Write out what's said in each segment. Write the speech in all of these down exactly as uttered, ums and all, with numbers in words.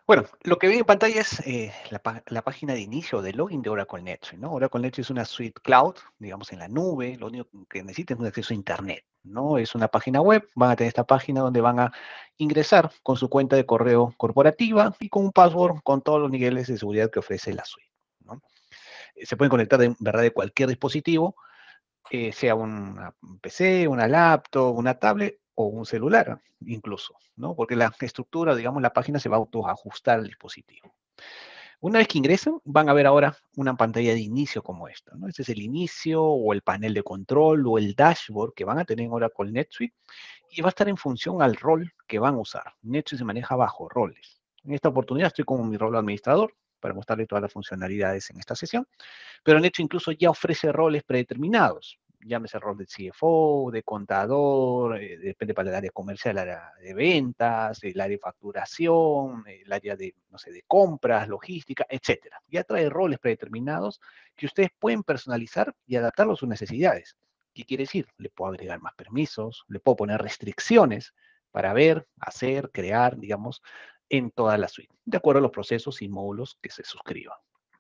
Bueno, lo que ven en pantalla es eh, la, pa- la página de inicio de login de Oracle NetSuite, ¿no? Oracle NetSuite es una suite cloud, digamos en la nube, lo único que necesitan es un acceso a Internet, ¿no? Es una página web, van a tener esta página donde van a ingresar con su cuenta de correo corporativa y con un password con todos los niveles de seguridad que ofrece la suite, ¿no? Eh, Se pueden conectar de verdad de cualquier dispositivo, eh, sea una- un P C, una laptop, una tablet o un celular incluso, ¿no? Porque la estructura, digamos, la página se va a autoajustar al dispositivo. Una vez que ingresan, van a ver ahora una pantalla de inicio como esta, ¿no? Este es el inicio o el panel de control o el dashboard que van a tener ahora con NetSuite y va a estar en función al rol que van a usar. NetSuite se maneja bajo roles. En esta oportunidad estoy con mi rol administrador para mostrarle todas las funcionalidades en esta sesión. Pero en hecho incluso ya ofrece roles predeterminados. Llámese rol de C F O, de contador, eh, depende para el área comercial, el área de ventas, el área de facturación, el área de, no sé, de compras, logística, etcétera. Ya trae roles predeterminados que ustedes pueden personalizar y adaptarlos a sus necesidades. ¿Qué quiere decir? Le puedo agregar más permisos, le puedo poner restricciones para ver, hacer, crear, digamos, en toda la suite, de acuerdo a los procesos y módulos que se suscriban.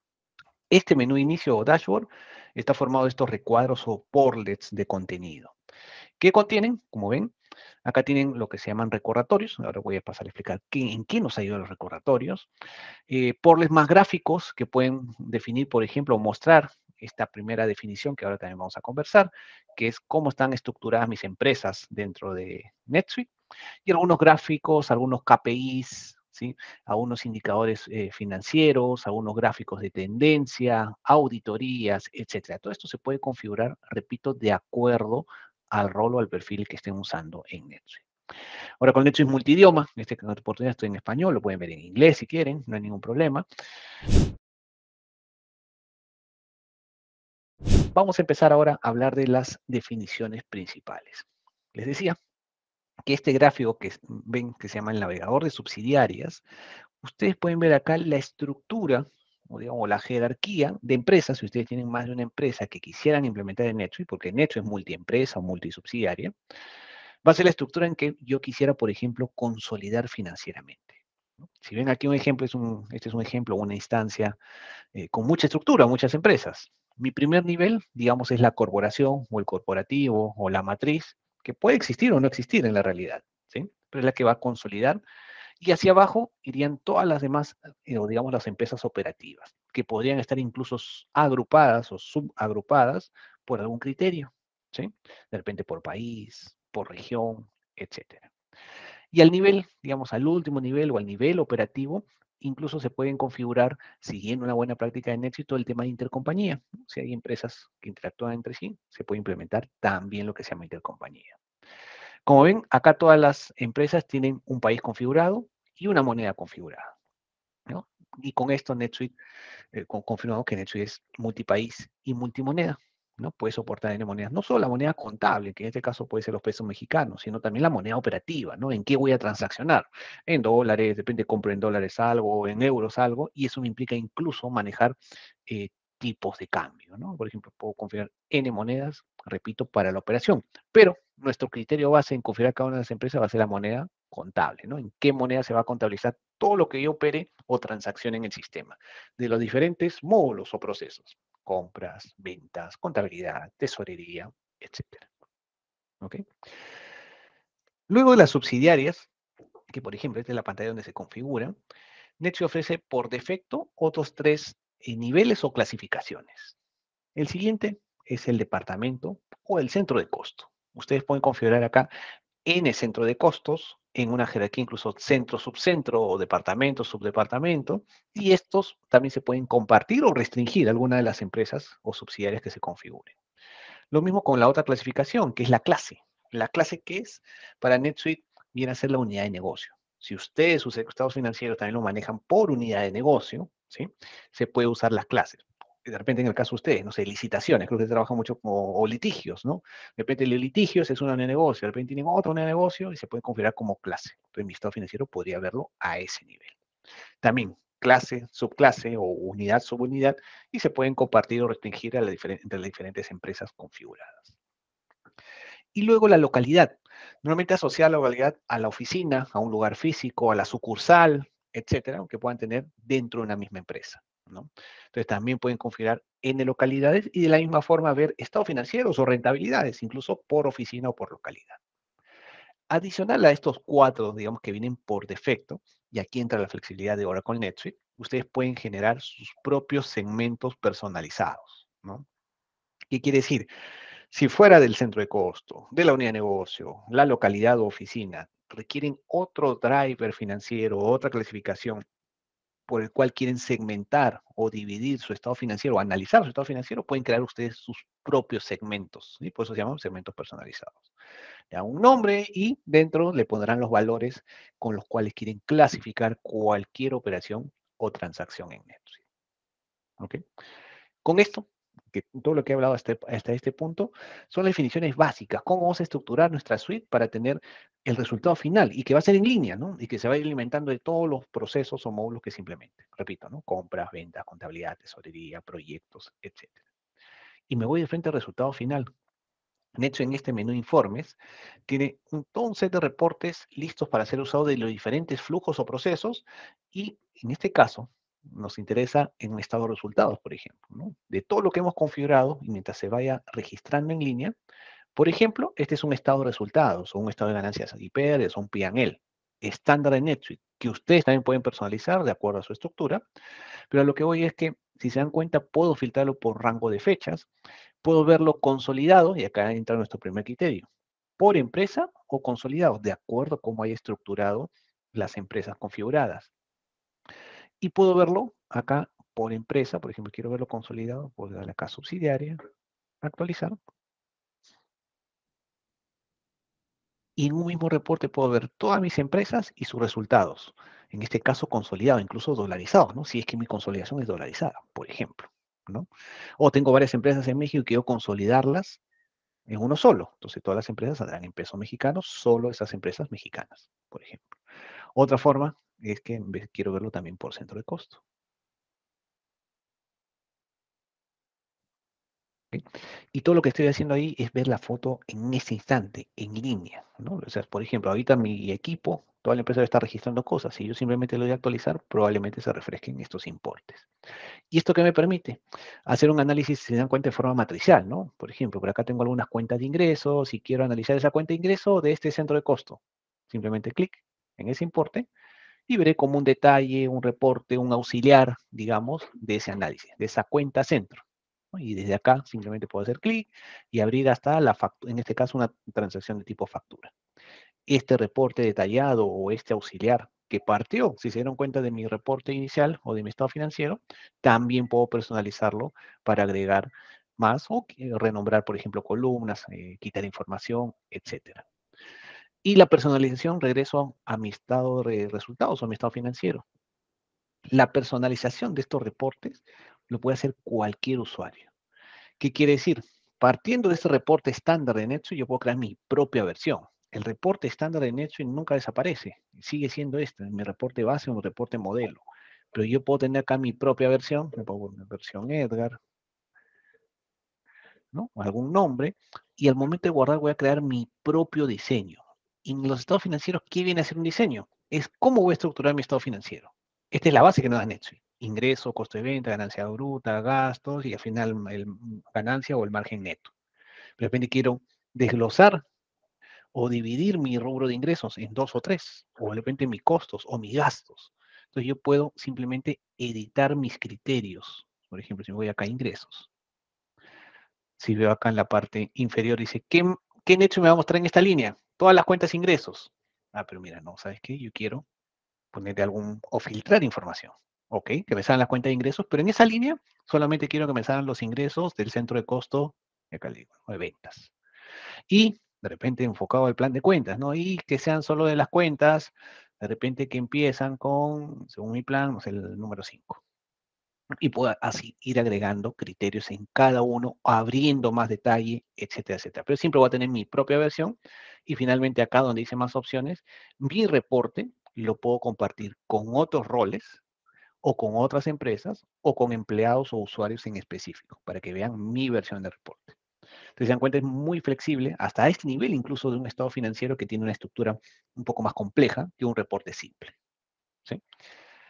Este menú inicio o dashboard está formado de estos recuadros o portlets de contenido. ¿Qué contienen? Como ven, acá tienen lo que se llaman recordatorios. Ahora voy a pasar a explicar qué, en qué nos ayudan los recordatorios. Eh, portlets más gráficos que pueden definir, por ejemplo, o mostrar esta primera definición que ahora también vamos a conversar, que es cómo están estructuradas mis empresas dentro de NetSuite y algunos gráficos, algunos K P Is, ¿sí? Algunos indicadores eh, financieros, algunos gráficos de tendencia, auditorías, etcétera. Todo esto se puede configurar, repito, de acuerdo al rol o al perfil que estén usando en NetSuite. Ahora, con NetSuite multidioma, en esta oportunidad estoy en español, lo pueden ver en inglés si quieren, no hay ningún problema. Vamos a empezar ahora a hablar de las definiciones principales. Les decía que este gráfico que ven que se llama el navegador de subsidiarias, ustedes pueden ver acá la estructura o digamos la jerarquía de empresas, si ustedes tienen más de una empresa que quisieran implementar en NetSuite, porque NetSuite es multiempresa o multisubsidiaria, va a ser la estructura en que yo quisiera, por ejemplo, consolidar financieramente. ¿No? Si ven aquí un ejemplo, es un, este es un ejemplo, una instancia eh, con mucha estructura, muchas empresas. Mi primer nivel, digamos, es la corporación o el corporativo o la matriz, que puede existir o no existir en la realidad, ¿sí? Pero es la que va a consolidar y hacia abajo irían todas las demás, eh, o digamos las empresas operativas, que podrían estar incluso agrupadas o subagrupadas por algún criterio, ¿sí? De repente por país, por región, etcétera. Y al nivel, digamos, al último nivel o al nivel operativo, incluso se pueden configurar, siguiendo una buena práctica de éxito, el tema de intercompañía. Si hay empresas que interactúan entre sí, se puede implementar también lo que se llama intercompañía. Como ven, acá todas las empresas tienen un país configurado y una moneda configurada, ¿no? Y con esto NetSuite, eh, con- confirmamos que NetSuite es multipaís y multimoneda, ¿no? Puede soportar N monedas, no solo la moneda contable, que en este caso puede ser los pesos mexicanos, sino también la moneda operativa, ¿no? ¿En qué voy a transaccionar? En dólares, de repente compro en dólares algo, en euros algo, y eso me implica incluso manejar eh, tipos de cambio, ¿no? Por ejemplo, puedo configurar N monedas, repito, para la operación, pero nuestro criterio base en configurar cada una de las empresas va a ser la moneda contable, ¿no? En qué moneda se va a contabilizar todo lo que yo opere o transaccione en el sistema, de los diferentes módulos o procesos, compras, ventas, contabilidad, tesorería, etcétera. ¿Ok? Luego de las subsidiarias, que por ejemplo esta es la pantalla donde se configura, Nexio ofrece por defecto otros tres eh, niveles o clasificaciones. El siguiente es el departamento o el centro de costo. Ustedes pueden configurar acá N centro de costos, en una jerarquía incluso centro, subcentro o departamento, subdepartamento, y estos también se pueden compartir o restringir a alguna de las empresas o subsidiarias que se configuren. Lo mismo con la otra clasificación, que es la clase. La clase que es para NetSuite viene a ser la unidad de negocio. Si ustedes, sus estados financieros también lo manejan por unidad de negocio, ¿sí? Se puede usar las clases. De repente, en el caso de ustedes, no sé, licitaciones, creo que trabajan mucho, o, o litigios, ¿no? De repente, el litigios es una unidad de negocio, de repente tienen otra unidad de negocio y se puede configurar como clase. Entonces, mi estado financiero podría verlo a ese nivel. También clase, subclase o unidad, subunidad, y se pueden compartir o restringir a la diferen entre las diferentes empresas configuradas. Y luego la localidad. Normalmente asociada la localidad a la oficina, a un lugar físico, a la sucursal, etcétera, que puedan tener dentro de una misma empresa, ¿no? Entonces también pueden configurar N localidades y de la misma forma ver estados financieros o rentabilidades, incluso por oficina o por localidad. Adicional a estos cuatro, digamos, que vienen por defecto, y aquí entra la flexibilidad de Oracle NetSuite, ustedes pueden generar sus propios segmentos personalizados, ¿no? ¿Qué quiere decir? Si fuera del centro de costo, de la unidad de negocio, la localidad o oficina, requieren otro driver financiero, otra clasificación por el cual quieren segmentar o dividir su estado financiero o analizar su estado financiero, pueden crear ustedes sus propios segmentos, ¿sí? Por eso se llaman segmentos personalizados. Le dan un nombre y dentro le pondrán los valores con los cuales quieren clasificar cualquier operación o transacción en NetSuite. ¿Ok? Con esto, que todo lo que he hablado hasta, hasta este punto, son las definiciones básicas, cómo vamos a estructurar nuestra suite para tener el resultado final y que va a ser en línea, ¿no? Y que se va a ir alimentando de todos los procesos o módulos que simplemente, repito, ¿no? Compras, ventas, contabilidad, tesorería, proyectos, etcétera. Y me voy de frente al resultado final. NetSuite en este menú informes tiene un, todo un set de reportes listos para ser usados de los diferentes flujos o procesos y en este caso nos interesa en un estado de resultados, por ejemplo, ¿no? De todo lo que hemos configurado y mientras se vaya registrando en línea. Por ejemplo, este es un estado de resultados o un estado de ganancias y pérdidas o un P and L estándar de NetSuite que ustedes también pueden personalizar de acuerdo a su estructura, pero a lo que voy es que si se dan cuenta puedo filtrarlo por rango de fechas, puedo verlo consolidado, y acá entra nuestro primer criterio, por empresa o consolidado, de acuerdo a cómo haya estructurado las empresas configuradas. Y puedo verlo acá por empresa, por ejemplo, quiero verlo consolidado, puedo darle acá subsidiaria, actualizar, y en un mismo reporte puedo ver todas mis empresas y sus resultados. En este caso, consolidado, incluso dolarizados, ¿no? Si es que mi consolidación es dolarizada, por ejemplo, ¿no? O tengo varias empresas en México y quiero consolidarlas en uno solo. Entonces todas las empresas saldrán en pesos mexicanos, solo esas empresas mexicanas, por ejemplo. Otra forma es que en vez- quiero verlo también por centro de costo. ¿Ok? Y todo lo que estoy haciendo ahí es ver la foto en ese instante, en línea, ¿no? O sea, por ejemplo, ahorita mi equipo, toda la empresa está registrando cosas. Si yo simplemente lo doy a actualizar, probablemente se refresquen estos importes. ¿Y esto qué me permite? Hacer un análisis, si se dan cuenta, de forma matricial, ¿no? Por ejemplo, por acá tengo algunas cuentas de ingresos y quiero analizar esa cuenta de ingreso de este centro de costo. Simplemente clic en ese importe y veré como un detalle, un reporte, un auxiliar, digamos, de ese análisis, de esa cuenta centro, ¿no? Y desde acá simplemente puedo hacer clic y abrir hasta la factura, en este caso una transacción de tipo factura. Este reporte detallado o este auxiliar que partió, si se dieron cuenta de mi reporte inicial o de mi estado financiero, también puedo personalizarlo para agregar más o renombrar, por ejemplo, columnas, eh, quitar información, etcétera. Y la personalización, regreso a mi estado de resultados o a mi estado financiero. La personalización de estos reportes lo puede hacer cualquier usuario. ¿Qué quiere decir? Partiendo de este reporte estándar de NetSuite, yo puedo crear mi propia versión. El reporte estándar de NetSuite nunca desaparece. Sigue siendo este, mi reporte base o mi reporte modelo. Pero yo puedo tener acá mi propia versión, me pongo una versión Edgar, ¿no? Algún nombre, y al momento de guardar voy a crear mi propio diseño. Y en los estados financieros, ¿qué viene a ser un diseño? Es cómo voy a estructurar mi estado financiero. Esta es la base que nos da NetSuite. Ingreso, costo de venta, ganancia bruta, gastos y al final el ganancia o el margen neto. De repente quiero desglosar o dividir mi rubro de ingresos en dos o tres, o de repente mis costos o mis gastos. Entonces yo puedo simplemente editar mis criterios. Por ejemplo, si me voy acá a ingresos, si veo acá en la parte inferior, dice, ¿qué, qué neto me va a mostrar en esta línea? Todas las cuentas ingresos. Ah, pero mira, no, ¿sabes qué? Yo quiero ponerle algún, o filtrar información. Ok, que me salgan las cuentas de ingresos, pero en esa línea solamente quiero que me salgan los ingresos del centro de costo, acá le digo, de ventas. Y de repente enfocado al plan de cuentas, ¿no? Y que sean solo de las cuentas, de repente que empiezan con, según mi plan, no sé, el número cinco. Y puedo así ir agregando criterios en cada uno, abriendo más detalle, etcétera, etcétera. Pero siempre voy a tener mi propia versión y finalmente acá donde dice más opciones, mi reporte lo puedo compartir con otros roles o con otras empresas o con empleados o usuarios en específico para que vean mi versión de reporte. Entonces, se dan cuenta, es muy flexible, hasta este nivel incluso de un estado financiero que tiene una estructura un poco más compleja que un reporte simple. ¿Sí?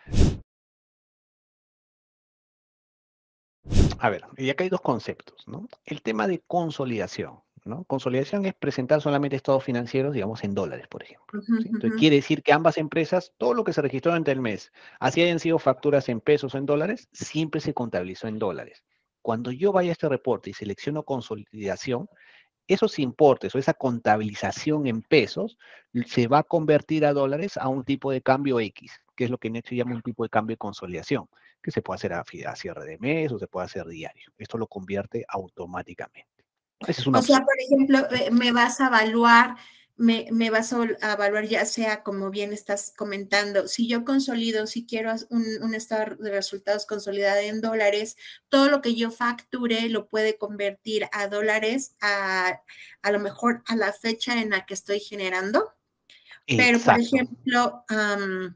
A ver, y acá hay dos conceptos, ¿no? El tema de consolidación, ¿no? Consolidación es presentar solamente estados financieros, digamos, en dólares, por ejemplo, Ujú, ¿sí? Entonces, ujú. quiere decir que ambas empresas, todo lo que se registró durante el mes, así hayan sido facturas en pesos o en dólares, siempre se contabilizó en dólares. Cuando yo vaya a este reporte y selecciono consolidación, esos importes o esa contabilización en pesos se va a convertir a dólares a un tipo de cambio X, que es lo que en hecho llama un tipo de cambio de consolidación, que se puede hacer a, a cierre de mes o se puede hacer diario. Esto lo convierte automáticamente. Esa es una O sea, opción. por ejemplo, eh, me vas a evaluar, me, me vas a, a evaluar ya sea como bien estás comentando, si yo consolido, si quiero un, un estado de resultados consolidado en dólares, todo lo que yo facture lo puede convertir a dólares a, a lo mejor a la fecha en la que estoy generando. Pero, por Exacto. ejemplo, um,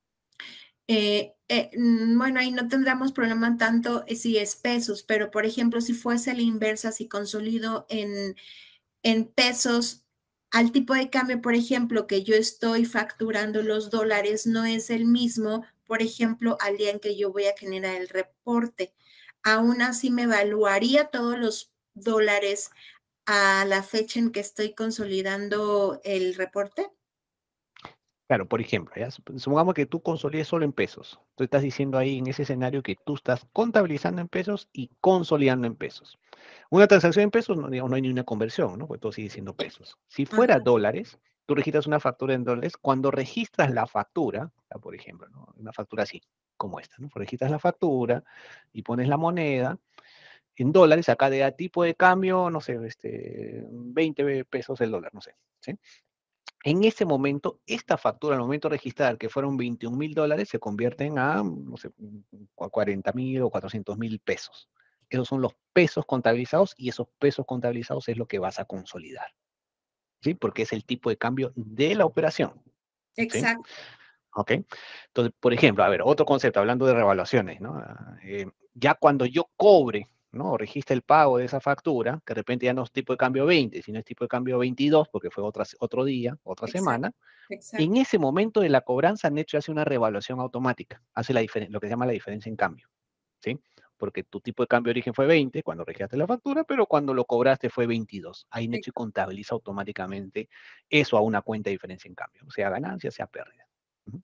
eh, eh, mm, bueno, ahí no tendríamos problema tanto eh, si es pesos, pero por ejemplo, si fuese la inversa, si consolido en, en pesos, al tipo de cambio, por ejemplo, que yo estoy facturando los dólares, no es el mismo, por ejemplo, al día en que yo voy a generar el reporte. Aún así me evaluaría todos los dólares a la fecha en que estoy consolidando el reporte. Claro, por ejemplo, ¿ya? Sup- supongamos que tú consolides solo en pesos. Tú estás diciendo ahí en ese escenario que tú estás contabilizando en pesos y consolidando en pesos. Una transacción en pesos, no, digamos, no hay ni una conversión, ¿no? Porque todo sigue siendo pesos. Si fuera Ajá, dólares, tú registras una factura en dólares. Cuando registras la factura, ah, por ejemplo, ¿no? Una factura así, como esta, ¿no? Registras la factura y pones la moneda en dólares, acá de a tipo de cambio, no sé, este, veinte pesos el dólar, no sé, ¿sí? En ese momento, esta factura, al momento de registrar, que fueron veintiún mil dólares, se convierten a, no sé, cuarenta mil o cuatrocientos mil pesos. Esos son los pesos contabilizados y esos pesos contabilizados es lo que vas a consolidar, ¿sí? Porque es el tipo de cambio de la operación, ¿sí? exacto, ¿Ok? Entonces, por ejemplo, a ver, otro concepto, hablando de revaluaciones, ¿no? Ah, eh, ya cuando yo cobre, ¿no? O registre el pago de esa factura, que de repente ya no es tipo de cambio veinte, sino es tipo de cambio veintidós, porque fue otra, otro día, otra exacto, semana. En exacto. ese momento de la cobranza, Necho hace una revaluación automática, hace la lo que se llama la diferencia en cambio, ¿sí? Porque tu tipo de cambio de origen fue veinte cuando registraste la factura, pero cuando lo cobraste fue veintidós. Ahí Necho contabiliza automáticamente eso a una cuenta de diferencia en cambio, sea ganancia, sea pérdida. Uh -huh.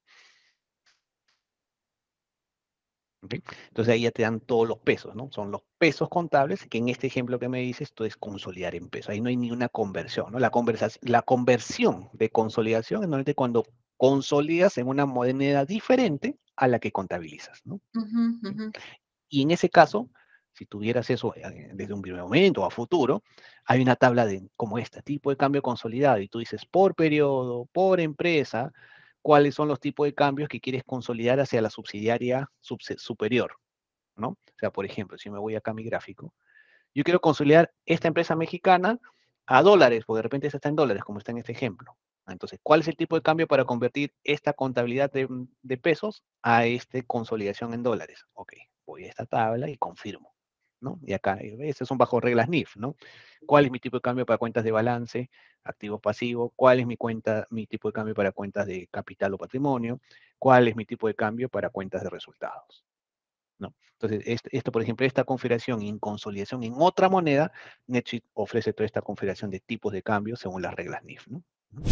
¿Okay? Entonces ahí ya te dan todos los pesos, ¿no? Son los pesos contables, que en este ejemplo que me dices, tú es consolidar en pesos. Ahí no hay ni una conversión, ¿no? La, la conversión de consolidación es normalmente cuando consolidas en una moneda diferente a la que contabilizas, ¿no? Uh -huh, uh ¿Sí? -huh. Y en ese caso, si tuvieras eso eh, desde un primer momento o a futuro, hay una tabla de como este tipo de cambio consolidado y tú dices por periodo, por empresa, cuáles son los tipos de cambios que quieres consolidar hacia la subsidiaria superior, ¿no? O sea, por ejemplo, si me voy acá a mi gráfico, yo quiero consolidar esta empresa mexicana a dólares, porque de repente esta está en dólares, como está en este ejemplo. Entonces, ¿cuál es el tipo de cambio para convertir esta contabilidad de, de pesos a esta consolidación en dólares? Ok, voy a esta tabla y confirmo, ¿no? Y acá, estas son bajo reglas N I F, ¿no? ¿Cuál es mi tipo de cambio para cuentas de balance, activos pasivos? ¿Cuál es mi cuenta, mi tipo de cambio para cuentas de capital o patrimonio? ¿Cuál es mi tipo de cambio para cuentas de resultados? ¿No? Entonces, esto, esto, por ejemplo, esta configuración en consolidación en otra moneda, NetSuite ofrece toda esta configuración de tipos de cambio según las reglas N I F, ¿no?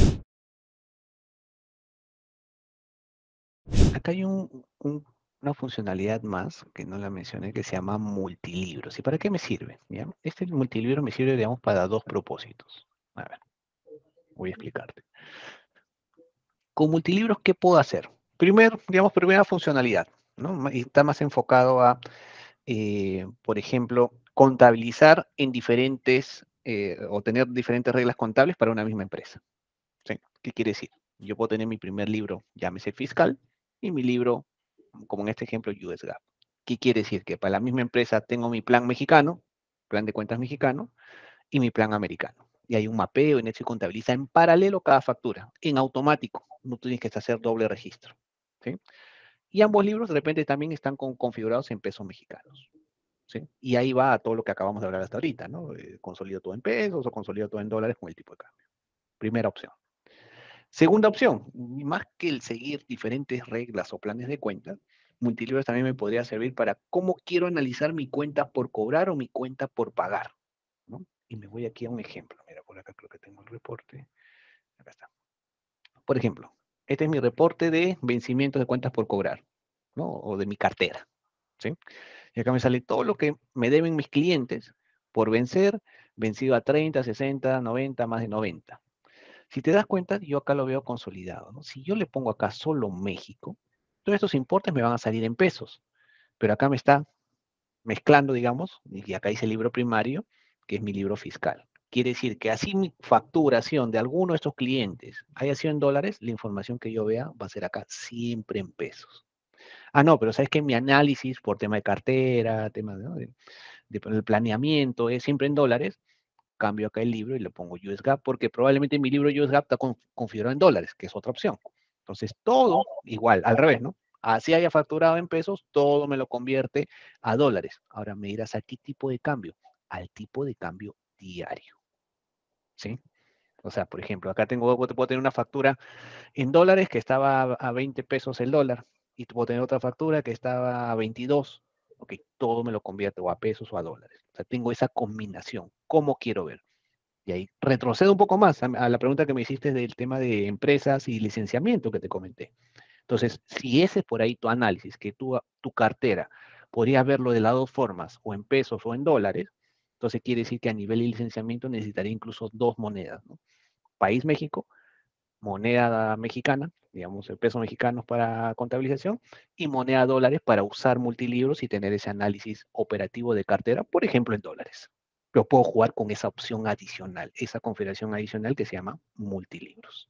Acá hay un, un, una funcionalidad más que no la mencioné que se llama multilibros. ¿Y para qué me sirve? ¿Ya? Este multilibro me sirve, digamos, para dos propósitos. A ver, voy a explicarte. Con multilibros, ¿qué puedo hacer? Primer, digamos, primera funcionalidad, ¿no? Y está más enfocado a eh, por ejemplo, contabilizar en diferentes eh, o tener diferentes reglas contables para una misma empresa. ¿Sí? ¿Qué quiere decir? Yo puedo tener mi primer libro, llámese fiscal, y mi libro, como en este ejemplo, U S GAAP. ¿Qué quiere decir? Que para la misma empresa tengo mi plan mexicano, plan de cuentas mexicano, y mi plan americano. Y hay un mapeo, en hecho, y contabiliza en paralelo cada factura, en automático. No tienes que hacer doble registro. ¿Sí? Y ambos libros de repente también están con, configurados en pesos mexicanos. ¿Sí? Y ahí va a todo lo que acabamos de hablar hasta ahorita, ¿no? Eh, consolido todo en pesos o consolido todo en dólares con el tipo de cambio. Primera opción. Segunda opción, más que el seguir diferentes reglas o planes de cuenta, Multilibros también me podría servir para cómo quiero analizar mi cuenta por cobrar o mi cuenta por pagar, ¿no? Y me voy aquí a un ejemplo. Mira, por acá creo que tengo el reporte. Acá está. Por ejemplo, este es mi reporte de vencimientos de cuentas por cobrar, ¿no? O de mi cartera, ¿sí? Y acá me sale todo lo que me deben mis clientes por vencer, vencido a treinta, sesenta, noventa, más de noventa. Si te das cuenta, yo acá lo veo consolidado, ¿no? Si yo le pongo acá solo México, todos estos importes me van a salir en pesos, pero acá me está mezclando, digamos, y acá dice libro primario, que es mi libro fiscal. Quiere decir que así mi facturación de alguno de estos clientes haya sido en dólares, la información que yo vea va a ser acá siempre en pesos. Ah, no, pero sabes que mi análisis por tema de cartera, tema de, ¿no? de, de, de planeamiento es siempre en dólares, cambio acá el libro y le pongo U S GAAP, porque probablemente mi libro U S GAAP está con, configurado en dólares, que es otra opción. Entonces, todo igual, al revés, ¿no? Así haya facturado en pesos, todo me lo convierte a dólares. Ahora me dirás, ¿a qué tipo de cambio? Al tipo de cambio diario, ¿sí? O sea, por ejemplo, acá tengo, puedo tener una factura en dólares que estaba a veinte pesos el dólar, y puedo tener otra factura que estaba a veintidós. Ok, todo me lo convierto o a pesos o a dólares. O sea, tengo esa combinación. ¿Cómo quiero ver? Y ahí retrocedo un poco más a, a la pregunta que me hiciste del tema de empresas y licenciamiento que te comenté. Entonces, si ese es por ahí tu análisis, que tu, tu cartera podría verlo de las dos formas, o en pesos o en dólares, entonces quiere decir que a nivel de licenciamiento necesitaría incluso dos monedas, ¿no? País México, moneda mexicana, digamos, el peso mexicano para contabilización, y moneda dólares para usar multilibros y tener ese análisis operativo de cartera, por ejemplo, en dólares. Pero puedo jugar con esa opción adicional, esa configuración adicional que se llama multilibros.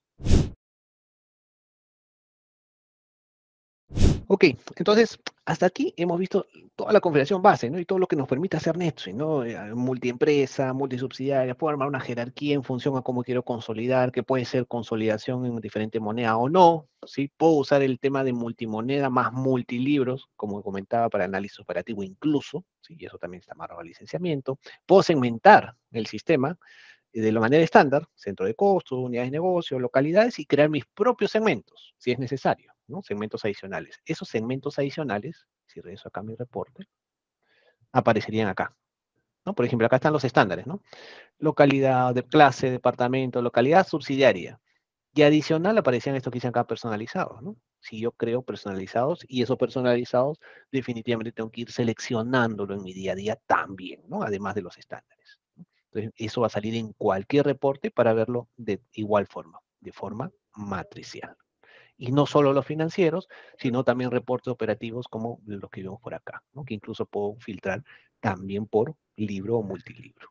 Ok, entonces, hasta aquí hemos visto toda la configuración base, ¿no? Y todo lo que nos permite hacer NetSuite, ¿no? Eh, multiempresa, multisubsidiaria, puedo armar una jerarquía en función a cómo quiero consolidar, que puede ser consolidación en diferente moneda o no, ¿sí? Puedo usar el tema de multimoneda más multilibros, como comentaba, para análisis operativo incluso, ¿sí? Y eso también está amarrado al licenciamiento. Puedo segmentar el sistema de la manera estándar, centro de costos, unidades de negocio, localidades, y crear mis propios segmentos, si es necesario, ¿no? Segmentos adicionales. Esos segmentos adicionales, si regreso acá a mi reporte, aparecerían acá, ¿no? Por ejemplo, acá están los estándares, ¿no? Localidad de clase, departamento, localidad subsidiaria. Y adicional aparecían estos que dicen acá personalizados, ¿no? Si yo creo personalizados, y esos personalizados definitivamente tengo que ir seleccionándolo en mi día a día también, ¿no? Además de los estándares. Entonces, eso va a salir en cualquier reporte para verlo de igual forma, de forma matricial. Y no solo los financieros, sino también reportes operativos como los que vemos por acá, ¿no? Que incluso puedo filtrar también por libro o multilibro.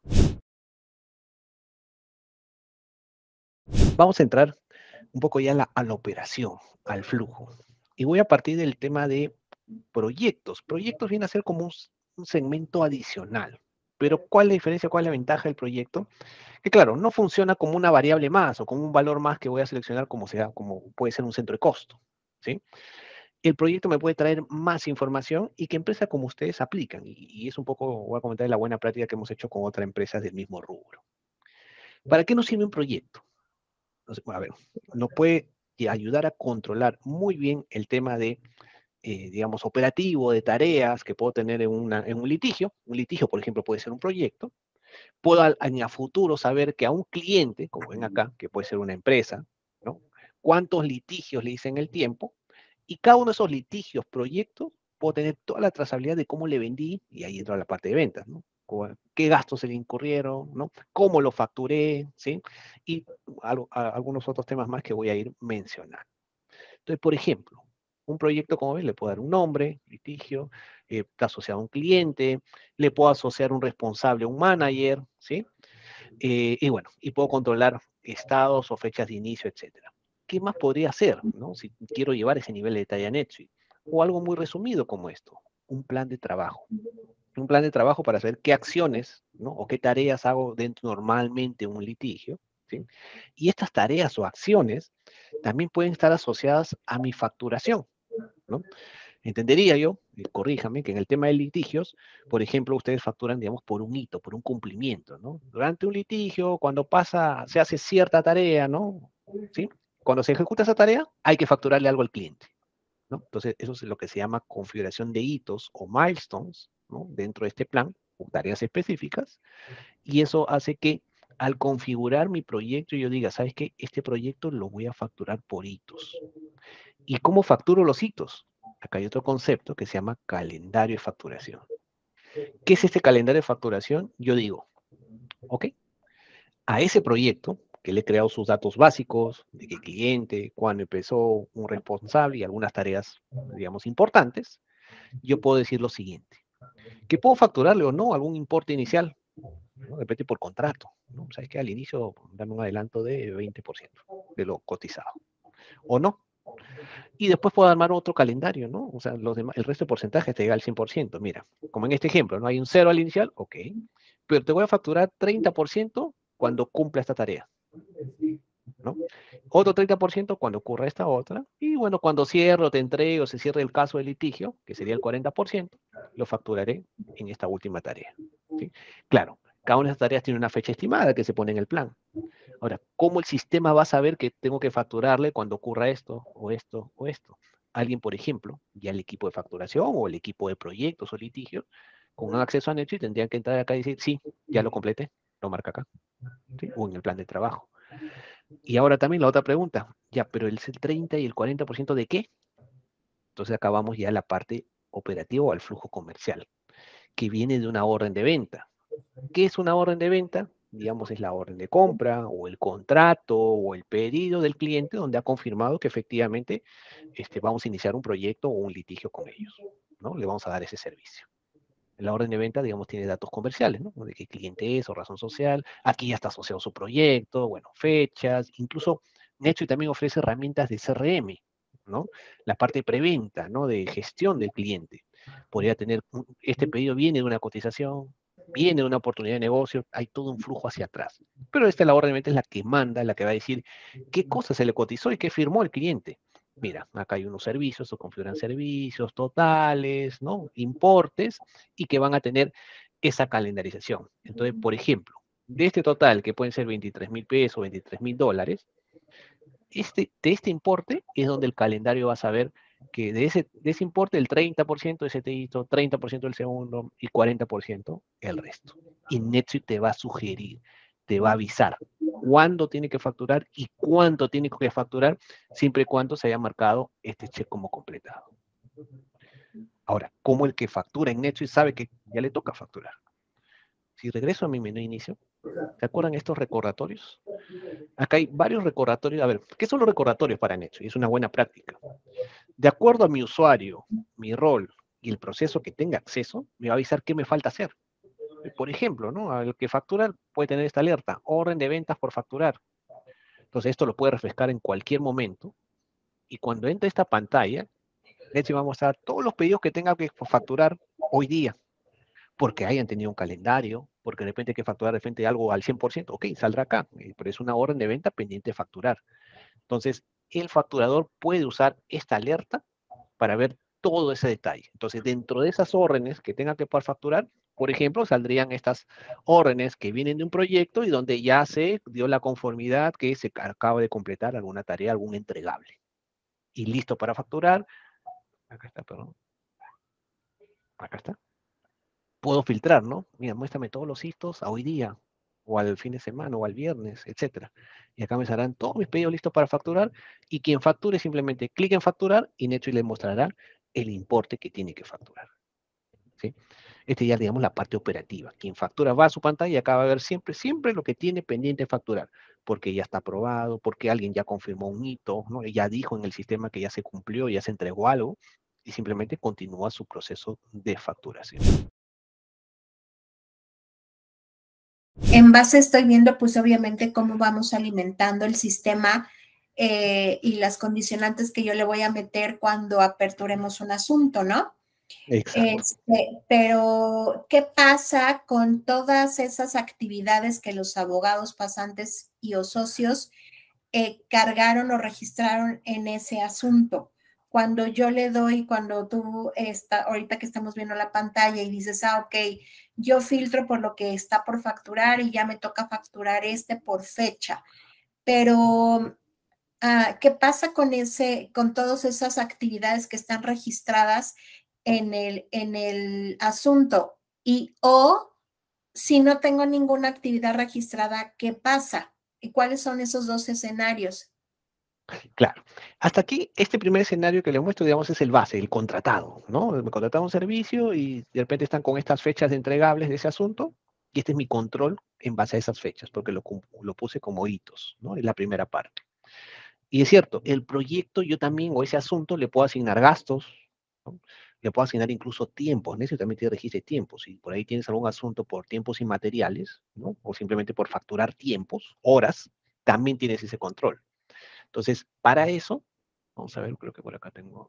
Vamos a entrar un poco ya a la, a la operación, al flujo. Y voy a partir del tema de proyectos. Proyectos viene a ser como un, un segmento adicional. Pero ¿cuál es la diferencia? ¿Cuál es la ventaja del proyecto? Que claro, no funciona como una variable más o como un valor más que voy a seleccionar como sea, como puede ser un centro de costo, ¿sí? El proyecto me puede traer más información y que empresas como ustedes aplican. Y, y es un poco, voy a comentar la buena práctica que hemos hecho con otras empresas del mismo rubro. ¿Para qué nos sirve un proyecto? Entonces, a ver, nos puede ayudar a controlar muy bien el tema de, eh, digamos, operativo, de tareas que puedo tener en, una, en un litigio. Un litigio, por ejemplo, puede ser un proyecto. Puedo a, a futuro saber que a un cliente, como ven acá, que puede ser una empresa, ¿no? Cuántos litigios le hice en el tiempo, y cada uno de esos litigios, proyectos, puedo tener toda la trazabilidad de cómo le vendí, y ahí entra la parte de ventas, ¿no? Qué gastos se le incurrieron, ¿no? Cómo lo facturé, ¿sí? Y algo, a, algunos otros temas más que voy a ir mencionando. Entonces, por ejemplo, un proyecto, como ven, le puedo dar un nombre, litigio, eh, está asociado a un cliente, le puedo asociar un responsable, un manager, ¿sí? Eh, y bueno, y puedo controlar estados o fechas de inicio, etcétera. ¿Qué más podría hacer, no? Si quiero llevar ese nivel de detalle a NetSuite? O algo muy resumido como esto, un plan de trabajo. Un plan de trabajo para saber qué acciones, ¿no? O qué tareas hago dentro normalmente de un litigio, ¿sí? Y estas tareas o acciones también pueden estar asociadas a mi facturación, ¿no? Entendería yo, y corríjame, que en el tema de litigios, por ejemplo, ustedes facturan, digamos, por un hito, por un cumplimiento, ¿no? Durante un litigio, cuando pasa, se hace cierta tarea, ¿no? ¿Sí? cuando se ejecuta esa tarea, hay que facturarle algo al cliente, ¿no? Entonces, eso es lo que se llama configuración de hitos o milestones, ¿no? Dentro de este plan, o tareas específicas, y eso hace que al configurar mi proyecto yo diga, ¿sabes qué? Este proyecto lo voy a facturar por hitos. ¿Y cómo facturo los hitos? Acá hay otro concepto que se llama calendario de facturación. ¿Qué es este calendario de facturación? Yo digo, ok, a ese proyecto que le he creado sus datos básicos, de qué cliente, cuándo empezó, un responsable y algunas tareas, digamos, importantes, yo puedo decir lo siguiente, que puedo facturarle o no algún importe inicial, ¿no? Depende por contrato, ¿no? Sabes que al inicio dame un adelanto de veinte por ciento de lo cotizado, o no. Y después puedo armar otro calendario, ¿no? O sea, los demás, el resto de porcentajes te llega al cien por ciento. Mira, como en este ejemplo, ¿no? Hay un cero al inicial, ok, pero te voy a facturar treinta por ciento cuando cumpla esta tarea, ¿no? Otro treinta por ciento cuando ocurra esta otra, y bueno, cuando cierre o te entregue o se cierre el caso de litigio, que sería el cuarenta por ciento, lo facturaré en esta última tarea, ¿sí? Claro, cada una de estas tareas tiene una fecha estimada que se pone en el plan. Ahora, ¿cómo el sistema va a saber que tengo que facturarle cuando ocurra esto, o esto, o esto? Alguien, por ejemplo, ya el equipo de facturación o el equipo de proyectos o litigios, con un acceso a Netsuite, tendrían que entrar acá y decir, sí, ya lo completé, lo marca acá, ¿sí? O en el plan de trabajo. Y ahora también la otra pregunta, ya, pero el treinta y el cuarenta por ciento de qué? Entonces acabamos ya la parte operativa o al flujo comercial, que viene de una orden de venta. ¿Qué es una orden de venta? Digamos, es la orden de compra o el contrato o el pedido del cliente donde ha confirmado que efectivamente este, vamos a iniciar un proyecto o un litigio con ellos, ¿no? Le vamos a dar ese servicio. La orden de venta, digamos, tiene datos comerciales, ¿no? De qué cliente es o razón social. Aquí ya está asociado su proyecto, bueno, fechas. Incluso Netsuite también ofrece herramientas de C R M, ¿no? La parte de preventa, ¿no? De gestión del cliente. Podría tener, este pedido viene de una cotización, viene de una oportunidad de negocio, hay todo un flujo hacia atrás. Pero esta la orden de venta es la que manda, la que va a decir qué cosa se le cotizó y qué firmó el cliente. Mira, acá hay unos servicios, o configuran servicios totales, ¿no? Importes, y que van a tener esa calendarización. Entonces, por ejemplo, de este total, que pueden ser veintitrés mil pesos, veintitrés mil dólares, este, de este importe es donde el calendario va a saber que de ese, de ese importe el treinta por ciento de ese te hizo, treinta por ciento el segundo y cuarenta por ciento el resto. Y Netsuite te va a sugerir, te va a avisar cuándo tiene que facturar y cuánto tiene que facturar, siempre y cuando se haya marcado este cheque como completado. Ahora, ¿cómo el que factura en Netsuite sabe que ya le toca facturar? Si regreso a mi menú inicio, ¿se acuerdan estos recordatorios? Acá hay varios recordatorios. A ver, ¿qué son los recordatorios para Netsuite? Es una buena práctica. De acuerdo a mi usuario, mi rol y el proceso que tenga acceso, me va a avisar qué me falta hacer. Por ejemplo, ¿no? Al que factura puede tener esta alerta, orden de ventas por facturar. Entonces, esto lo puede refrescar en cualquier momento. Y cuando entre esta pantalla, Netsuite va a mostrar todos los pedidos que tenga que facturar hoy día, porque hayan tenido un calendario, porque de repente hay que facturar de repente algo al cien por ciento, ok, saldrá acá, pero es una orden de venta pendiente de facturar. Entonces, el facturador puede usar esta alerta para ver todo ese detalle. Entonces, dentro de esas órdenes que tenga que poder facturar, por ejemplo, saldrían estas órdenes que vienen de un proyecto y donde ya se dio la conformidad que se acaba de completar alguna tarea, algún entregable. Y listo para facturar. Acá está, perdón. Acá está. Puedo filtrar, ¿no? Mira, muéstrame todos los hitos a hoy día, o al fin de semana, o al viernes, etcétera. Y acá me saldrán todos mis pedidos listos para facturar, y quien facture simplemente clic en facturar, y Netsuite le mostrará el importe que tiene que facturar, ¿sí? Este ya, digamos, la parte operativa. Quien factura va a su pantalla y acá va a ver siempre, siempre lo que tiene pendiente de facturar, porque ya está aprobado, porque alguien ya confirmó un hito, ¿no? Ya dijo en el sistema que ya se cumplió, ya se entregó algo, y simplemente continúa su proceso de facturación. En base estoy viendo, pues obviamente, cómo vamos alimentando el sistema eh, y las condicionantes que yo le voy a meter cuando aperturemos un asunto, ¿no? Exacto. Este, pero, ¿qué pasa con todas esas actividades que los abogados pasantes y o socios eh, cargaron o registraron en ese asunto? Cuando yo le doy, cuando tú, está, ahorita que estamos viendo la pantalla y dices, ah, ok, yo filtro por lo que está por facturar y ya me toca facturar este por fecha, pero uh, ¿qué pasa con ese, con todas esas actividades que están registradas en el, en el asunto? Y o si no tengo ninguna actividad registrada, ¿qué pasa? ¿Y cuáles son esos dos escenarios? Claro. Hasta aquí, este primer escenario que les muestro, digamos, es el base, el contratado, ¿no? Me contrataron un servicio y de repente están con estas fechas de entregables de ese asunto, y este es mi control en base a esas fechas, porque lo, lo puse como hitos, ¿no? Es la primera parte. Y es cierto, el proyecto yo también, o ese asunto, le puedo asignar gastos, ¿no? Le puedo asignar incluso tiempos, ¿no? Si también tiene registro de tiempos. Si por ahí tienes algún asunto por tiempos inmateriales, ¿no? O simplemente por facturar tiempos, horas, también tienes ese control. Entonces, para eso, vamos a ver, creo que por acá tengo,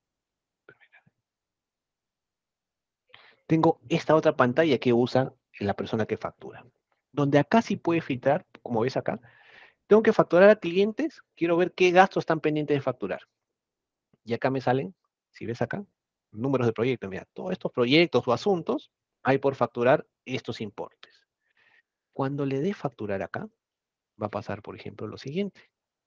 tengo esta otra pantalla que usa la persona que factura, donde acá sí puede filtrar, como ves acá, tengo que facturar a clientes, quiero ver qué gastos están pendientes de facturar. Y acá me salen, si ves acá, números de proyectos, mira, todos estos proyectos o asuntos, hay por facturar estos importes. Cuando le dé facturar acá, va a pasar, por ejemplo, lo siguiente.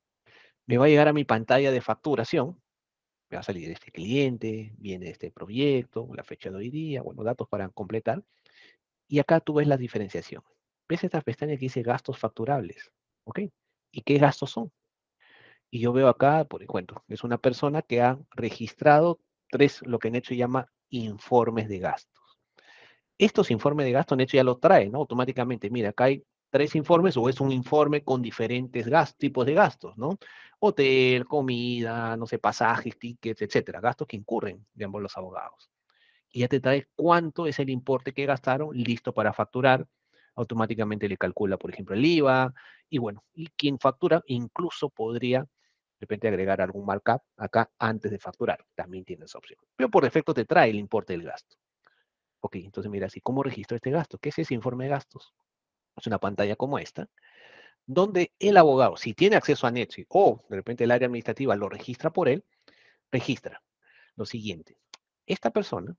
Me va a llegar a mi pantalla de facturación, me va a salir este cliente, viene este proyecto, la fecha de hoy día, bueno, datos para completar. Y acá tú ves la diferenciación. ¿Ves esta pestaña que dice gastos facturables? ¿Ok? ¿Y qué gastos son? Y yo veo acá, por encuentro, es una persona que ha registrado tres, lo que en hecho llama informes de gastos. Estos informes de gasto, en hecho, ya lo trae, ¿no? Automáticamente, mira, acá hay tres informes o es un informe con diferentes gastos, tipos de gastos, ¿no? Hotel, comida, no sé, pasajes, tickets, etcétera, gastos que incurren de ambos los abogados. Y ya te trae cuánto es el importe que gastaron, listo para facturar. Automáticamente le calcula, por ejemplo, el IVA. Y bueno, y quien factura incluso podría de repente agregar algún markup acá antes de facturar. También tiene esa opción. Pero por defecto te trae el importe del gasto. Ok, entonces mira, así, ¿cómo registro este gasto? ¿Qué es ese informe de gastos? Es una pantalla como esta, donde el abogado, si tiene acceso a NetSuite o de repente el área administrativa lo registra por él, registra lo siguiente. Esta persona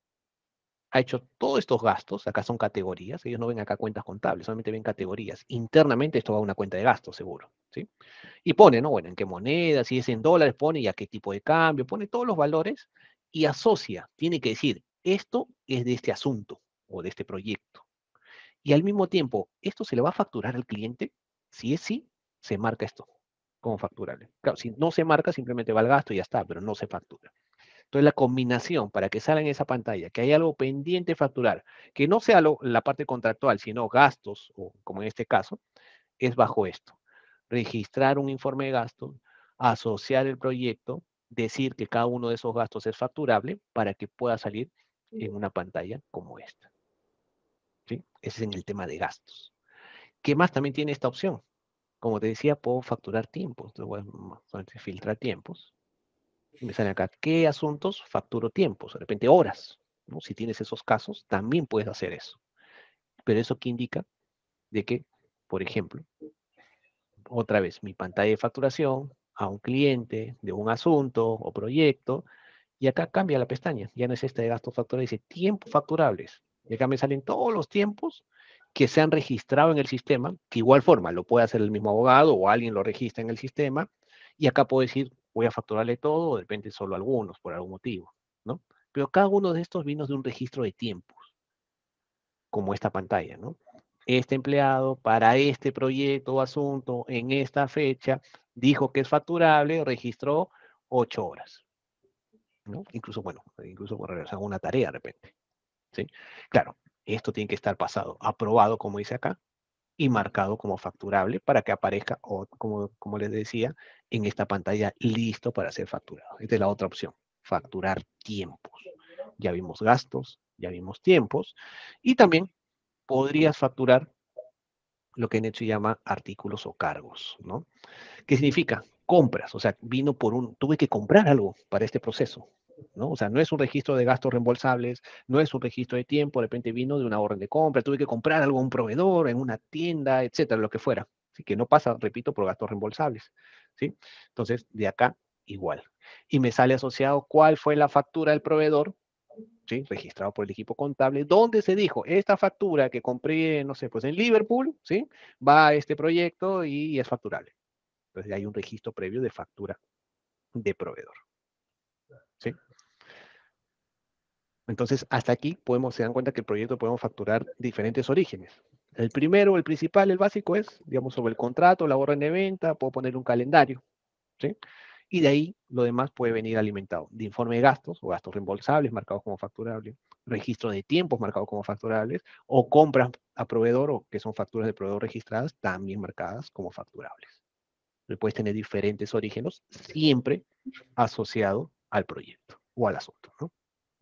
ha hecho todos estos gastos, acá son categorías, ellos no ven acá cuentas contables, solamente ven categorías. Internamente esto va a una cuenta de gastos, seguro, ¿sí? Y pone, ¿no? Bueno, en qué moneda, si es en dólares, pone y a qué tipo de cambio, pone todos los valores y asocia, tiene que decir, esto es de este asunto o de este proyecto. Y al mismo tiempo, ¿esto se le va a facturar al cliente? Si es sí, se marca esto como facturable. Claro, si no se marca, simplemente va al gasto y ya está, pero no se factura. Entonces, la combinación para que salga en esa pantalla, que hay algo pendiente de facturar, que no sea lo, la parte contractual, sino gastos, o como en este caso, es bajo esto. Registrar un informe de gastos, asociar el proyecto, decir que cada uno de esos gastos es facturable para que pueda salir en una pantalla como esta. ¿Sí? Ese es en el tema de gastos. ¿Qué más también tiene esta opción? Como te decía, puedo facturar tiempos. Entonces voy a filtrar tiempos. Y me sale acá, ¿qué asuntos facturo tiempos? De repente horas, ¿no? Si tienes esos casos, también puedes hacer eso. Pero eso que indica de que, por ejemplo, otra vez, mi pantalla de facturación a un cliente de un asunto o proyecto, y acá cambia la pestaña, ya no es esta de gastos facturables, dice tiempos facturables. Y acá me salen todos los tiempos que se han registrado en el sistema, que igual forma lo puede hacer el mismo abogado o alguien lo registra en el sistema, y acá puedo decir, voy a facturarle todo, o de repente solo algunos, por algún motivo, ¿no? Pero cada uno de estos vino de un registro de tiempos, como esta pantalla, ¿no? Este empleado para este proyecto o asunto en esta fecha dijo que es facturable, registró ocho horas, ¿no? Incluso, bueno, incluso por regresar a una tarea de repente, ¿sí? Claro, esto tiene que estar pasado, aprobado, como dice acá, y marcado como facturable para que aparezca, o, como, como les decía, en esta pantalla listo para ser facturado. Esta es la otra opción, facturar tiempos. Ya vimos gastos, ya vimos tiempos, y también podrías facturar lo que en hecho llama artículos o cargos, ¿no? ¿Qué significa? Compras, o sea, vino por un, tuve que comprar algo para este proceso, ¿no? O sea, no es un registro de gastos reembolsables, no es un registro de tiempo, de repente vino de una orden de compra, tuve que comprar algo a un proveedor, en una tienda, etcétera, lo que fuera. Así que no pasa, repito, por gastos reembolsables, ¿sí? Entonces, de acá, igual. Y me sale asociado cuál fue la factura del proveedor, ¿sí? Registrado por el equipo contable, donde se dijo, esta factura que compré, no sé, pues en Liverpool, ¿sí? Va a este proyecto y es facturable. Entonces hay un registro previo de factura de proveedor. ¿Sí? Entonces, hasta aquí podemos, se dan cuenta que el proyecto podemos facturar diferentes orígenes. El primero, el principal, el básico es, digamos, sobre el contrato, la orden de venta, puedo poner un calendario, ¿sí? Y de ahí lo demás puede venir alimentado de informe de gastos o gastos reembolsables marcados como facturables, registro de tiempos marcados como facturables, o compras a proveedor, o que son facturas de proveedor registradas, también marcadas como facturables. Puedes tener diferentes orígenes, siempre asociado al proyecto o al asunto, ¿no?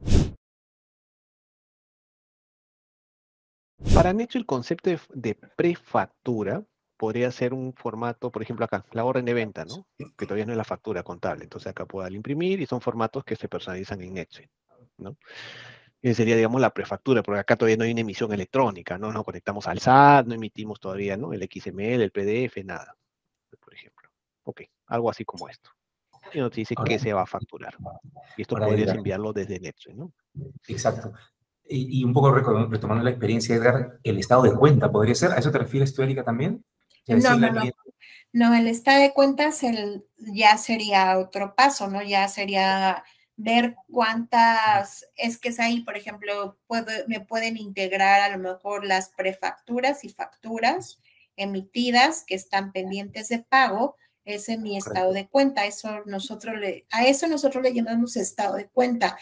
Para Necho, el concepto de, de prefactura podría ser un formato, por ejemplo, acá, la orden de venta, ¿no? Que todavía no es la factura contable. Entonces acá puedo darle imprimir y son formatos que se personalizan en Excel, ¿no? Y sería, digamos, la prefactura, porque acá todavía no hay una emisión electrónica, ¿no? Nos conectamos al S A T, no emitimos todavía, ¿no? El X M L, el P D F, nada, por ejemplo. Ok, algo así como esto. Y nos dice Ahora, qué se va a facturar. Y esto ahora, podrías Edgar, enviarlo desde Netsuite, ¿no? exacto. Y, y un poco retomando la experiencia, Edgar, el estado de cuenta podría ser, ¿a eso te refieres tú, Erika, también? O sea, No, decirle no, a no. alguien, No, el estado de cuentas el, ya sería otro paso, ¿no? Ya sería ver cuántas, es que es ahí, por ejemplo, puedo, me pueden integrar a lo mejor las prefacturas y facturas emitidas que están pendientes de pago, ese es mi estado de cuenta, eso nosotros le, a eso nosotros le llamamos estado de cuenta,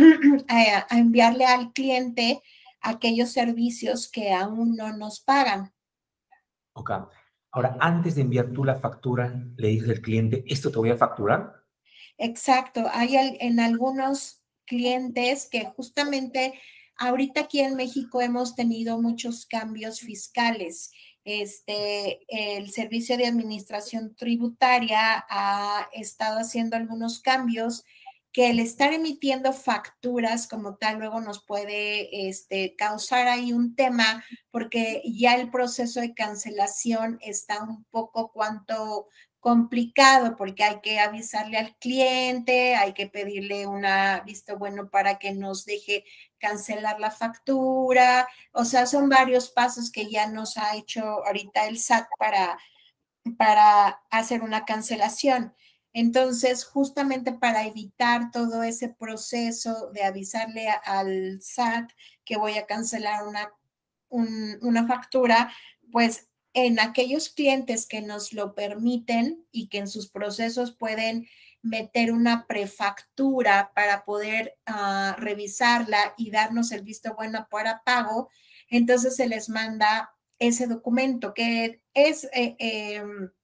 a, a enviarle al cliente aquellos servicios que aún no nos pagan. ok, ahora, antes de enviar tú la factura, le dices al cliente, ¿esto te voy a facturar? Exacto, hay al- en algunos clientes que justamente ahorita aquí en México hemos tenido muchos cambios fiscales. Este, el Servicio de Administración Tributaria ha estado haciendo algunos cambios que el estar emitiendo facturas como tal luego nos puede este, causar ahí un tema porque ya el proceso de cancelación está un poco cuanto complicado porque hay que avisarle al cliente, hay que pedirle una visto bueno para que nos deje cancelar la factura, o sea, son varios pasos que ya nos ha hecho ahorita el S A T para, para hacer una cancelación. Entonces, justamente para evitar todo ese proceso de avisarle al S A T que voy a cancelar una, un, una factura, pues en aquellos clientes que nos lo permiten y que en sus procesos pueden meter una prefactura para poder uh, revisarla y darnos el visto bueno para pago, entonces se les manda ese documento que es, eh, eh,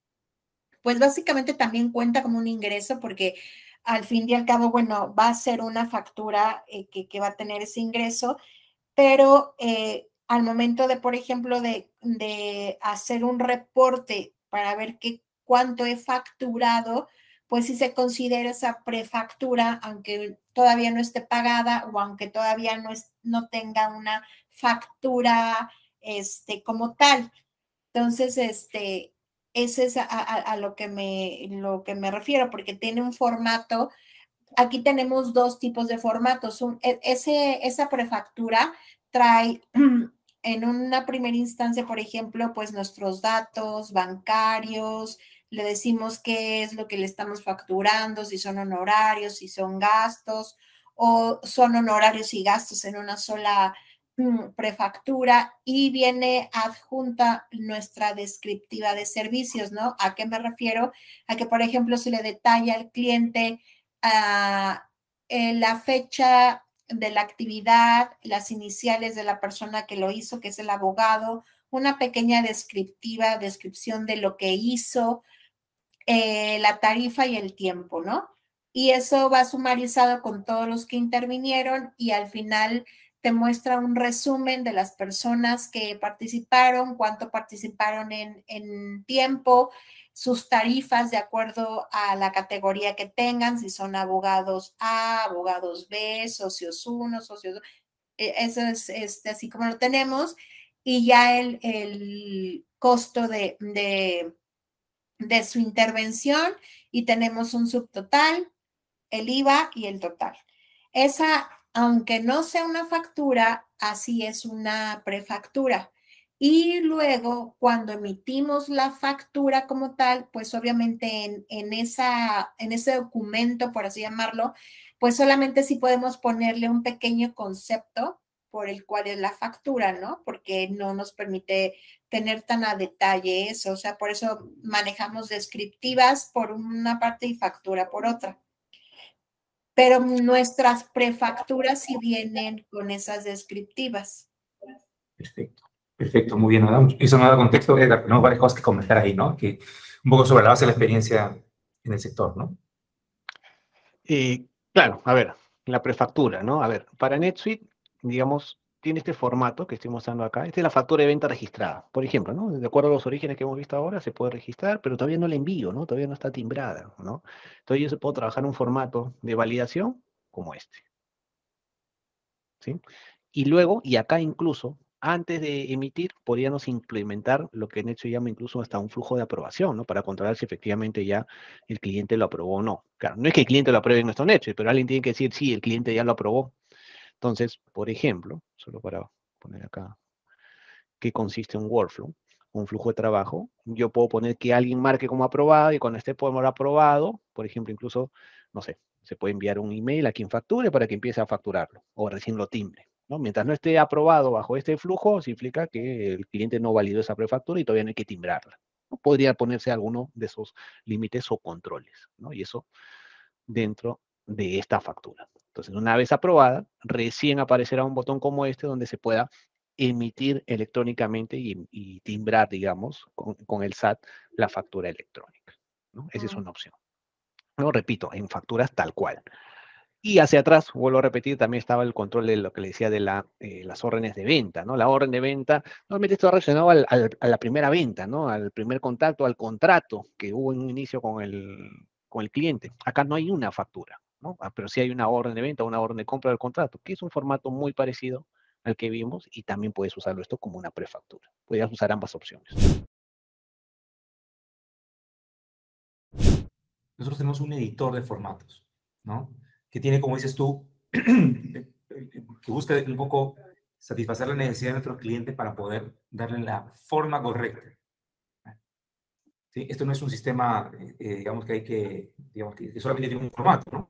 pues básicamente también cuenta como un ingreso porque al fin y al cabo, bueno, va a ser una factura eh, que, que va a tener ese ingreso, pero eh, al momento de, por ejemplo, de, de, hacer un reporte para ver qué, cuánto he facturado, pues si se considera esa prefactura, aunque todavía no esté pagada o aunque todavía no, es, no tenga una factura este, como tal. Entonces, este, ese es a, a, a lo, que me, lo que me refiero, porque tiene un formato. Aquí tenemos dos tipos de formatos. Un, ese, esa prefactura trae en una primera instancia, por ejemplo, pues nuestros datos bancarios, le decimos qué es lo que le estamos facturando, si son honorarios, si son gastos, o son honorarios y gastos en una sola mm, prefactura, y viene adjunta nuestra descriptiva de servicios, ¿no? ¿A qué me refiero? A que, por ejemplo, se le detalla al cliente Uh, eh, la fecha de la actividad, las iniciales de la persona que lo hizo, que es el abogado, una pequeña descriptiva, descripción de lo que hizo, eh, la tarifa y el tiempo, ¿no? Y eso va sumarizado con todos los que intervinieron y al final te muestra un resumen de las personas que participaron, cuánto participaron en, en tiempo, sus tarifas de acuerdo a la categoría que tengan, si son abogados A, abogados B, socios uno, socios dos, eso es este, así como lo tenemos, y ya el, el costo de, de, de su intervención, y tenemos un subtotal, el I V A y el total. Esa, aunque no sea una factura, así es una prefactura. Y luego, cuando emitimos la factura como tal, pues obviamente en, en, esa, en ese documento, por así llamarlo, pues solamente sí podemos ponerle un pequeño concepto por el cual es la factura, ¿no? Porque no nos permite tener tan a detalle eso. O sea, por eso manejamos descriptivas por una parte y factura por otra. Pero nuestras prefacturas sí vienen con esas descriptivas. Perfecto, perfecto, muy bien. Eso me da contexto, Edgar, tenemos varias cosas que comentar ahí, ¿no? Que un poco sobre la base de la experiencia en el sector, ¿no? Eh, claro, a ver, la prefactura, ¿no? A ver, para NetSuite, digamos, tiene este formato que estoy mostrando acá. Esta es la factura de venta registrada, por ejemplo, ¿no? De acuerdo a los orígenes que hemos visto ahora, se puede registrar, pero todavía no la envío, ¿no? Todavía no está timbrada, ¿no? Entonces yo se puedo trabajar un formato de validación como este, ¿sí? Y luego, y acá incluso, antes de emitir, podríamos implementar lo que NetSuite llama incluso hasta un flujo de aprobación, ¿no? Para controlar si efectivamente ya el cliente lo aprobó o no. Claro, no es que el cliente lo apruebe en nuestro NetSuite, pero alguien tiene que decir, sí, el cliente ya lo aprobó. Entonces, por ejemplo, solo para poner acá qué consiste un workflow, un flujo de trabajo, yo puedo poner que alguien marque como aprobado y cuando esté por aprobado, por ejemplo, incluso, no sé, se puede enviar un email a quien facture para que empiece a facturarlo o recién lo timbre, ¿no? Mientras no esté aprobado bajo este flujo, significa que el cliente no validó esa prefactura y todavía no hay que timbrarla. ¿No? Podría ponerse alguno de esos límites o controles, ¿no? Y eso dentro de esta factura. Entonces, una vez aprobada, recién aparecerá un botón como este donde se pueda emitir electrónicamente y, y timbrar, digamos, con, con el S A T la factura electrónica, ¿no? Esa es una opción. No, repito, en facturas tal cual. Y hacia atrás, vuelvo a repetir, también estaba el control de lo que le decía de la, eh, las órdenes de venta, ¿no? La orden de venta, normalmente está relacionado al, al, a la primera venta, ¿no? Al primer contacto, al contrato que hubo en un inicio con el, con el cliente. Acá no hay una factura, ¿no? Ah, pero sí hay una orden de venta, una orden de compra del contrato, que es un formato muy parecido al que vimos y también puedes usarlo esto como una prefactura. Puedes usar ambas opciones. Nosotros tenemos un editor de formatos, ¿no? Que tiene, como dices tú, que busca un poco satisfacer la necesidad de nuestros clientes para poder darle la forma correcta. ¿Sí? Esto no es un sistema, eh, digamos, que hay que, digamos, que solamente tiene un formato, ¿no?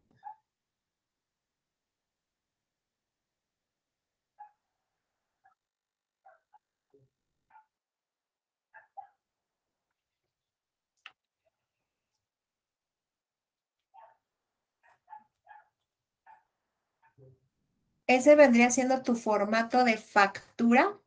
¿Ese vendría siendo tu formato de factura?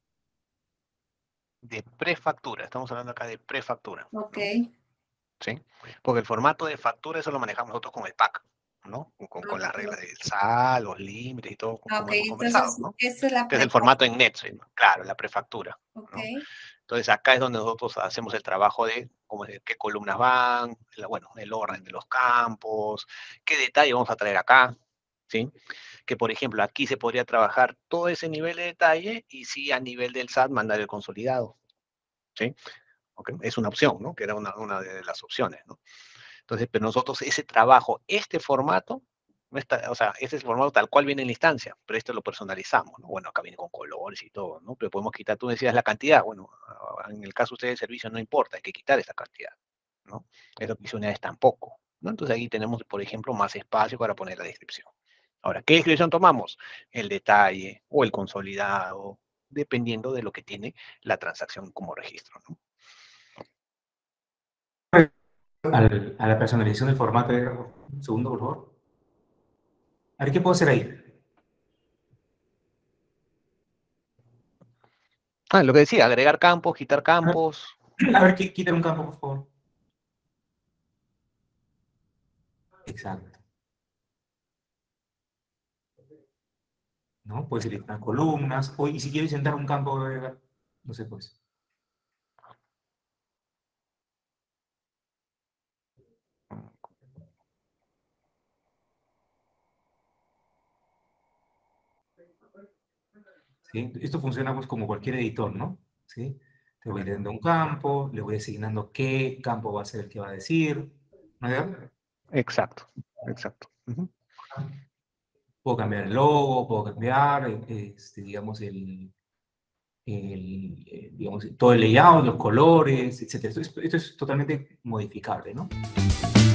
De prefactura, estamos hablando acá de prefactura. Ok. ¿No? ¿Sí? Porque el formato de factura, eso lo manejamos nosotros con el P A C, ¿no? Con, con las reglas del S A, los límites y todo, como Ok, hemos conversado, entonces ¿no? esa es la Que es el prefactura. formato en NetSuite, ¿no? Claro, la prefactura, Ok. ¿no? Entonces acá es donde nosotros hacemos el trabajo de cómo, qué columnas van, la, bueno, el orden de los campos, qué detalle vamos a traer acá, ¿sí? Que por ejemplo aquí se podría trabajar todo ese nivel de detalle y sí a nivel del S A T mandar el consolidado, ¿sí? Okay. Es una opción, ¿no? Que era una, una de las opciones, ¿no? Entonces, pero nosotros ese trabajo, este formato, no está, o sea, ese es el formato tal cual viene en la instancia, pero esto lo personalizamos, ¿no? Bueno, acá viene con colores y todo, ¿no? Pero podemos quitar, tú decías la cantidad, bueno, en el caso de ustedes de servicio no importa, hay que quitar esa cantidad, ¿no? Es lo que hizo unidades tampoco, ¿no? Entonces ahí tenemos, por ejemplo, más espacio para poner la descripción. Ahora, ¿qué descripción tomamos? El detalle o el consolidado, dependiendo de lo que tiene la transacción como registro, ¿no? Al, a la personalización del formato. Un segundo, por favor. A ver, ¿qué puedo hacer ahí? Ah, lo que decía, agregar campos, quitar campos. A ver, quítale un campo, por favor. Exacto. ¿No? Puedes seleccionar columnas. O, y si quieres sentar un campo, no sé, pues. ¿Sí? Esto funciona pues como cualquier editor, ¿no? ¿Sí? Te voy dando un campo, le voy asignando qué campo va a ser el que va a decir. ¿No? Exacto, exacto. Uh-huh. Puedo cambiar el logo, puedo cambiar, este, digamos, el, el, eh, digamos, todo el layout, los colores, etcétera. Esto es, esto es totalmente modificable, ¿no?